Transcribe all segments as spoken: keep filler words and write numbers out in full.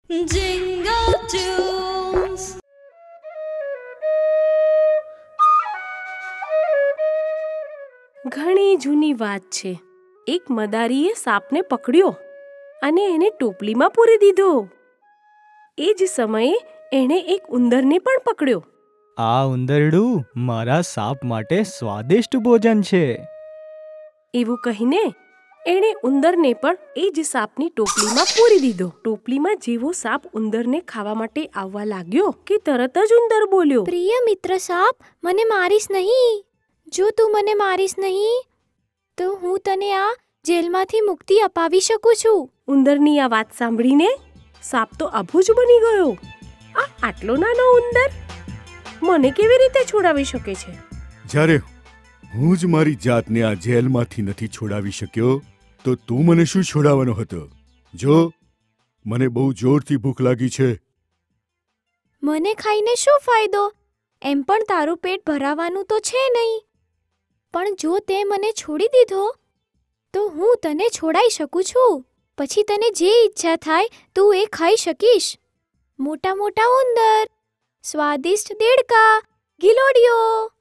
Jingle Toons. ઘણી જૂની વાત છે. એક મદારીએ સાપને પકડ્યો અને એને ટોપલીમાં પૂરી દીધો. એ જ સમયે એણે એક ઉંદરને પણ પકડ્યો. આ ઉંદરડું મારા સાપ માટે સ્વાદિષ્ટ ભોજન છે. એવું કહીને એણે ઉંદરને પણ એ જ સાપની ટોપલીમાં પૂરી દીધો. ટોપલીમાં જેવો સાપ ઉંદરને ખાવા માટે આવવા લાગ્યો કે તરત જ ઉંદર બોલ્યો, પ્રિય મિત્ર સાપ, મને મારીશ નહીં. જો તું મને મારીશ નહીં તો હું તને આ જેલમાંથી મુક્તિ અપાવી શકું છું. ઉંદરની આ વાત સાંભળીને સાપ તો અભૂ જ બની ગયો. આ આટલો નાનો ઉંદર મને કેવી રીતે છોડાવી શકે છે? જ્યારે હું જ મારી જાતને આ જેલમાંથી નથી છોડાવી શક્યો તો તું મને શું છોડાવવાનો હતો? જો મને બહુ જોરથી ભૂખ લાગી છે. મને ખાઈને શું ફાયદો? એમ પણ તારું પેટ ભરાવાનું તો છે નહીં. પણ જો તે મને છોડી દીધો તો હું તને છોડાઈ શકું છું. પછી તને જે ઈચ્છા થાય તું એ ખાઈ શકીશ. મોટા મોટા ઉંદર, સ્વાદિષ્ટ દેડકા, ગિલોડીઓ.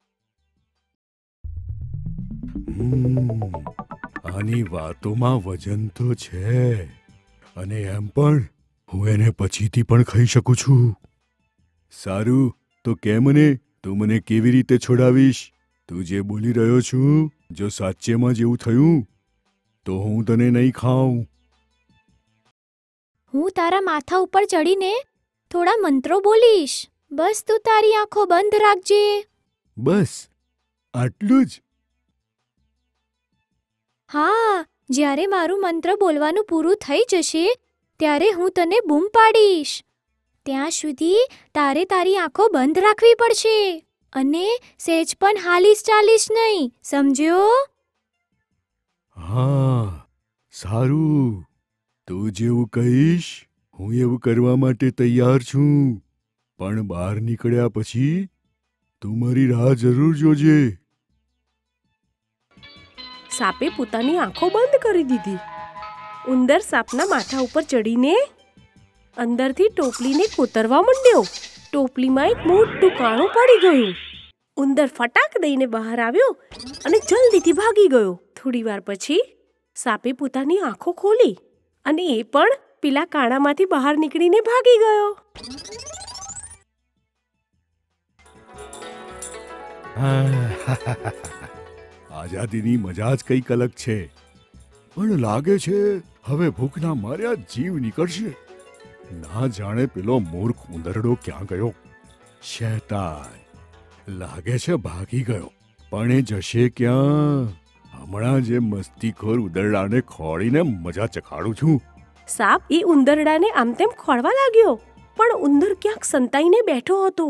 આની વાતોમાં વજન તો છે અને એમ પણ હું એને પછીથી પણ ખાઈ શકું છું. સારું, તો કે મને તું મને કેવી રીતે છોડાવીશ? તું જે બોલી રહ્યો છું, જો સાચેમાં જેવું થયું તો હું તને નહીં ખાઉં. હું તારા માથા ઉપર ચડીને થોડા મંત્રો બોલીશ. બસ તું તારી આંખો બંધ રાખજે. બસ આટલું જ? હા, જ્યારે મારું મંત્ર બોલવાનું પૂરું થઈ જશે ત્યારે હું તને બૂમ પાડીશ. ત્યાં સુધી તારે તારી આંખો બંધ રાખવી પડશે અને સહેજ પણ હાલીશ ચાલીશ નહીં, સમજ્યો? હા, સારું. તું જેવું કહીશ હું એવું કરવા માટે તૈયાર છું. પણ બહાર નીકળ્યા પછી તું મારી રાહ જરૂર જોજે. સાપે પોતાની આંખો બંધ કરી દીધી. ઉંદર સાપના માથા ઉપર ચડીને અંદરથી ટોપલીને કોતરવા માંડ્યો. ટોપલીમાં એક મોટું કાણું પડી ગયું. ઉંદર ફટાક દઈને બહાર આવ્યો અને જલ્દીથી ભાગી ગયો. થોડી વાર પછી સાપે પોતાની આંખો ખોલી અને એ પણ પેલા કાણામાંથી બહાર નીકળીને ભાગી ગયો. આઝાદીની મજા જ કંઈક અલગ છે. પણ લાગે છે હવે ભૂખના માર્યા જીવ નીકળશે. ના જાણે પેલો મૂર્ખ ઉંદરડો ક્યાં ગયો. શેતાન, લાગે છે ભાગી ગયો. પણ એ જશે ક્યાં? હમણાં જે મસ્તીખોર ઉંદરડાને ખોળીને મજા ચખાડું છું. સાપ એ ઉંદરડાને આમ તેમ ખોળવા લાગ્યો, પણ ઉંદર ક્યાંક સંતાઈને બેઠો હતો.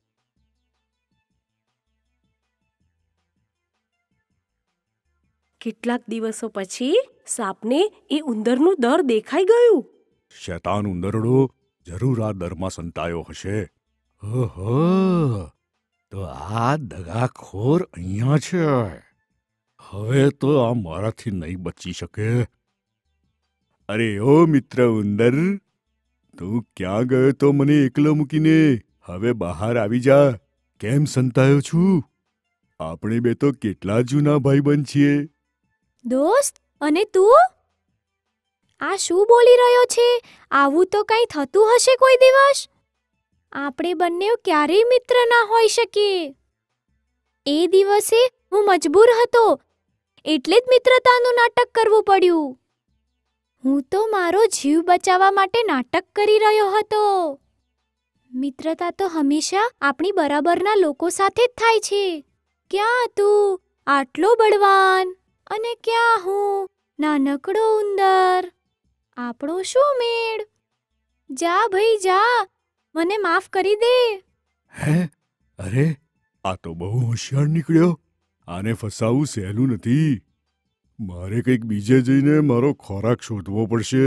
કેટલાક દિવસો પછી સાપને એ ઉંદરનું દર દેખાઈ ગયું. શેતાન ઉંદરડો જરૂર આ દરમાં સંતાયો હશે. ઓહો, તો આ દગાખોર અહીંયા છે. હવે તો આ મારાથી નહીં બચી શકે. અરે ઓ મિત્ર ઉંદર, તું ક્યાં ગયો તો મને એકલો મૂકીને? હવે બહાર આવી જા. કેમ સંતાયો છું? આપણે બે તો કેટલા જૂના ભાઈબંધ છીએ. દોસ્ત, અને તું આ શું બોલી રહ્યો છે? આવું તો કંઈ થતું હશે કોઈ દિવસ. આપણે બંને ક્યારેય મિત્ર ના હોઈ શકીએ. એ દિવસે હું મજબૂર હતો એટલે જ મિત્રતાનું નાટક કરવું પડ્યું. હું તો મારો જીવ બચાવવા માટે નાટક કરી રહ્યો હતો. મિત્રતા તો હંમેશા આપણી બરાબરના લોકો સાથે જ થાય છે. ક્યાં તું આટલો બળવાન અને ક્યાં હું નાનકડો ઉંદર. આપણો શું મેળ? જા ભાઈ જા, મને માફ કરી દે. હે? અરે, આ તો બહુ હોશિયાર નીકળ્યો. આને ફસાવવું સહેલું નથી. મારે કંઈક બીજે જઈને મારો ખોરાક શોધવો પડશે.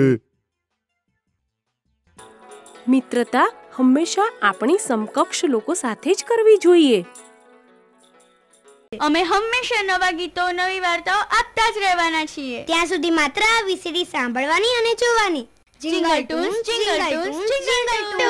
મિત્રતા હંમેશા આપણી સમકક્ષ લોકો સાથે જ કરવી જોઈએ. અમે હંમેશા નવા ગીતો, નવી વાર્તાઓ આપતા જ રહેવાના છીએ. ત્યાં સુધી માત્ર આ વીસીડી સાંભળવાની અને જોવાની. Jingle Toons, Jingle Toons, Jingle Toons.